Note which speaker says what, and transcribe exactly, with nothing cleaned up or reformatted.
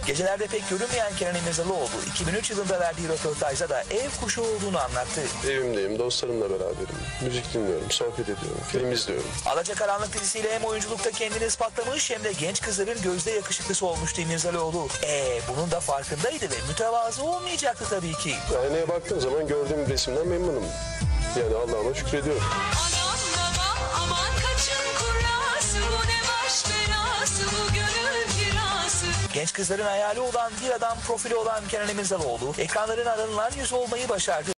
Speaker 1: Gecelerde pek görünmeyen Kenan İmirzalıoğlu iki bin üç yılında verdiği röportajda da ev kuşu olduğunu anlattı.
Speaker 2: Evimdeyim, dostlarımla beraberim. Müzik dinliyorum, sohbet ediyorum, film izliyorum.
Speaker 1: Alacakaranlık dizisiyle hem oyunculukta kendini ispatlamış hem de genç kızların gözde yakışıklısı olmuştu İmirzalıoğlu. Eee bunun da farkındaydı ve mütevazı olmayacaktı tabii ki.
Speaker 2: Aynaya baktığım zaman gördüğüm resimden memnunum. Yani Allah'ıma şükrediyorum.
Speaker 3: Anam babam aman kaçın kurası, bu ne baş belası, bu gönül kirası.
Speaker 1: Genç kızların hayali olan bir adam profili olan Kenan İmirzalıoğlu ekranların aranılan yüzü olmayı başardı.